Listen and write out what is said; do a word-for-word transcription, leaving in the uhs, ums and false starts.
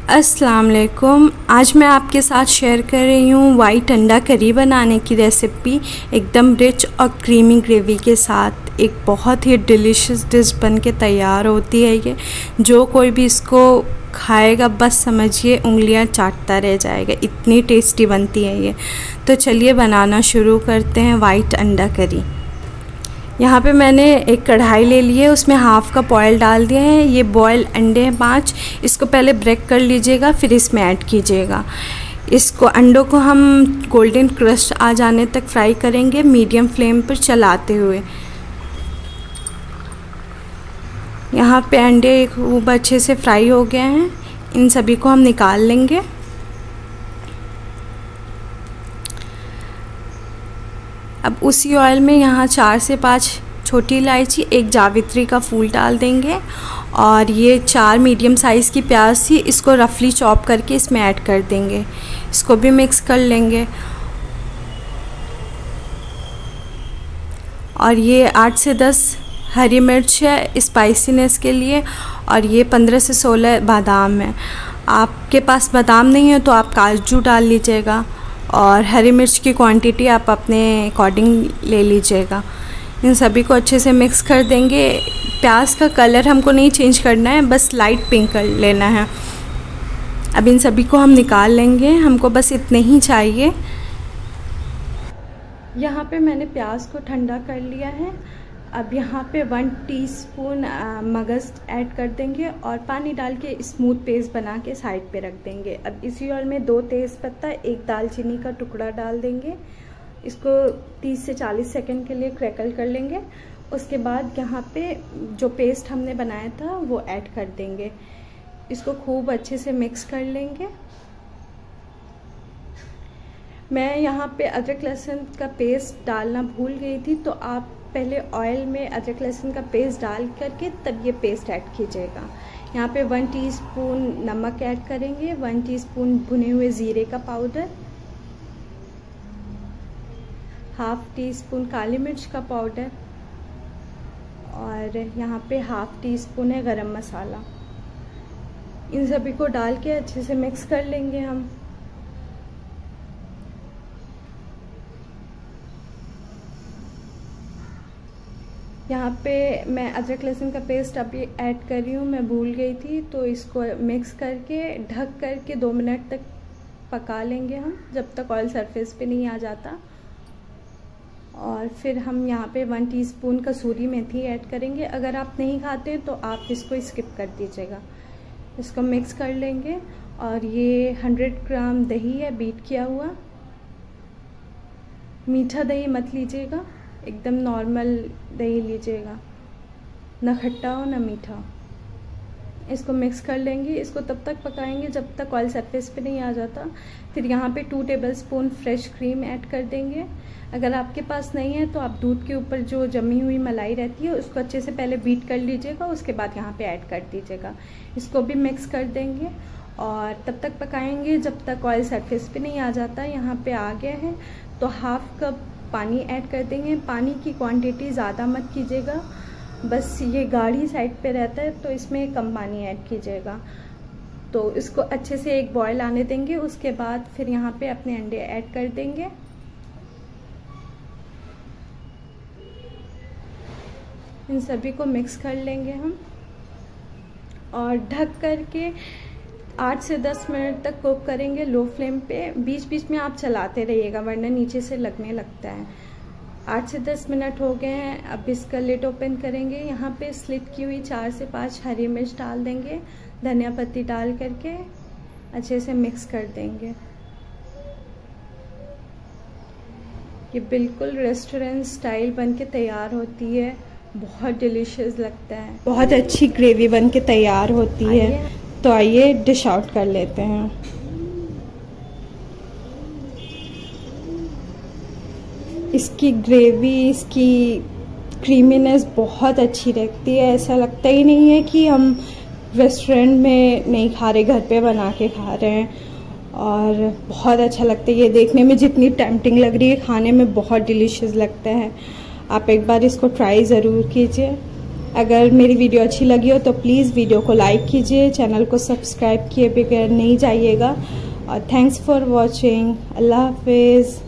अस्सलाम वालेकुम। आज मैं आपके साथ शेयर कर रही हूँ वाइट अंडा करी बनाने की रेसिपी। एकदम रिच और क्रीमी ग्रेवी के साथ एक बहुत ही डिलीशियस डिश बन के तैयार होती है। ये जो कोई भी इसको खाएगा बस समझिए उंगलियां चाटता रह जाएगा, इतनी टेस्टी बनती है ये। तो चलिए बनाना शुरू करते हैं वाइट अंडा करी। यहाँ पे मैंने एक कढ़ाई ले ली है, उसमें हाफ़ कप ऑयल डाल दिए हैं। ये बॉयल अंडे हैं पाँच, इसको पहले ब्रेक कर लीजिएगा फिर इसमें ऐड कीजिएगा। इसको अंडों को हम गोल्डन क्रस्ट आ जाने तक फ्राई करेंगे मीडियम फ्लेम पर चलाते हुए। यहाँ पे अंडे खूब अच्छे से फ्राई हो गए हैं, इन सभी को हम निकाल लेंगे। अब उसी ऑयल में यहाँ चार से पाँच छोटी इलायची, एक जावित्री का फूल डाल देंगे और ये चार मीडियम साइज़ की प्याज थी, इसको रफली चॉप करके इसमें ऐड कर देंगे। इसको भी मिक्स कर लेंगे। और ये आठ से दस हरी मिर्च है स्पाइसीनेस के लिए, और ये पंद्रह से सोलह बादाम है। आपके पास बादाम नहीं है तो आप काजू डाल लीजिएगा, और हरी मिर्च की क्वांटिटी आप अपने अकॉर्डिंग ले लीजिएगा। इन सभी को अच्छे से मिक्स कर देंगे। प्याज का कलर हमको नहीं चेंज करना है, बस लाइट पिंक कर लेना है। अब इन सभी को हम निकाल लेंगे, हमको बस इतने ही चाहिए। यहाँ पे मैंने प्याज को ठंडा कर लिया है। अब यहाँ पे वन टीस्पून मगज़ ऐड कर देंगे और पानी डाल के स्मूथ पेस्ट बना के साइड पे रख देंगे। अब इसी ऑयल में दो तेज़पत्ता, एक दालचीनी का टुकड़ा डाल देंगे। इसको तीस से चालीस सेकंड के लिए क्रैकल कर लेंगे। उसके बाद यहाँ पे जो पेस्ट हमने बनाया था वो ऐड कर देंगे। इसको खूब अच्छे से मिक्स कर लेंगे। मैं यहाँ पे अदरक लहसुन का पेस्ट डालना भूल गई थी, तो आप पहले ऑयल में अदरक लहसुन का पेस्ट डाल करके तब ये पेस्ट ऐड कीजिएगा। यहाँ पे वन टीस्पून नमक ऐड करेंगे, वन टीस्पून भुने हुए ज़ीरे का पाउडर, हाफ टी स्पून काली मिर्च का पाउडर, और यहाँ पे हाफ टी स्पून है गरम मसाला। इन सभी को डाल के अच्छे से मिक्स कर लेंगे हम। यहाँ पे मैं अदरक लहसुन का पेस्ट अभी ऐड कर रही हूँ, मैं भूल गई थी। तो इसको मिक्स करके ढक करके दो मिनट तक पका लेंगे हम, जब तक ऑयल सरफेस पे नहीं आ जाता। और फिर हम यहाँ पे वन टीस्पून कसूरी मेथी ऐड करेंगे। अगर आप नहीं खाते तो आप इसको स्किप कर दीजिएगा। इसको मिक्स कर लेंगे। और ये हंड्रेड ग्राम दही है बीट किया हुआ। मीठा दही मत लीजिएगा, एकदम नॉर्मल दही लीजिएगा, ना खट्टा हो ना मीठा। इसको मिक्स कर लेंगे। इसको तब तक पकाएंगे जब तक ऑयल सरफेस पे नहीं आ जाता। फिर यहाँ पे two tablespoon fresh cream add कर देंगे। अगर आपके पास नहीं है तो आप दूध के ऊपर जो जमी हुई मलाई रहती है उसको अच्छे से पहले बीट कर लीजिएगा, उसके बाद यहाँ पे ऐड कर दीजिएगा। इसको भी मिक्स कर देंगे और तब तक पकाएंगे जब तक ऑयल सरफेस पे नहीं आ जाता। यहाँ पे आ गया है तो हाफ कप पानी ऐड कर देंगे। पानी की क्वांटिटी ज़्यादा मत कीजिएगा, बस ये गाढ़ी साइड पे रहता है तो इसमें कम पानी ऐड कीजिएगा। तो इसको अच्छे से एक बॉयल आने देंगे। उसके बाद फिर यहाँ पे अपने अंडे ऐड कर देंगे। इन सभी को मिक्स कर लेंगे हम और ढक करके आठ से दस मिनट तक कुक करेंगे लो फ्लेम पे। बीच बीच में आप चलाते रहिएगा वरना नीचे से लगने लगता है। आठ से दस मिनट हो गए हैं। अब इसका लिड ओपन करेंगे। यहाँ पे स्लिट की हुई चार से पाँच हरी मिर्च डाल देंगे, धनिया पत्ती डाल करके अच्छे से मिक्स कर देंगे। ये बिल्कुल रेस्टोरेंट स्टाइल बन के तैयार होती है, बहुत डिलीशियस लगता है। बहुत अच्छी ग्रेवी बन के तैयार होती है। तो आइए डिश आउट कर लेते हैं। इसकी ग्रेवी, इसकी क्रीमीनेस बहुत अच्छी लगती है। ऐसा लगता ही नहीं है कि हम रेस्टोरेंट में नहीं खा रहे, घर पे बना के खा रहे हैं। और बहुत अच्छा लगता है। ये देखने में जितनी टेम्पटिंग लग रही है, खाने में बहुत डिलीशियस लगता है। आप एक बार इसको ट्राई ज़रूर कीजिए। अगर मेरी वीडियो अच्छी लगी हो तो प्लीज़ वीडियो को लाइक कीजिए, चैनल को सब्सक्राइब किए बगैर नहीं जाइएगा। और थैंक्स फॉर वॉचिंग। अल्लाह हाफिज़।